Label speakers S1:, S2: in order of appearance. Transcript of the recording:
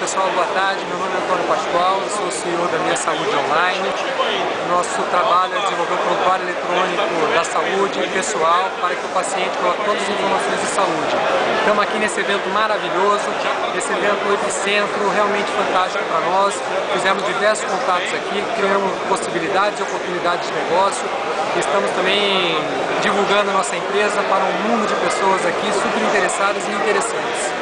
S1: pessoal, boa tarde. Meu nome é Antônio Pascoal, eu sou o CEO da Minha Saúde Online. Nosso trabalho é desenvolver um prontuário eletrônico da saúde pessoal para que o paciente coloque todas as informações de saúde. Estamos aqui nesse evento maravilhoso, esse evento Epicentro, realmente fantástico para nós. Fizemos diversos contatos aqui, criamos possibilidades e oportunidades de negócio. Estamos também divulgando nossa empresa para um mundo de pessoas aqui super interessadas e interessantes.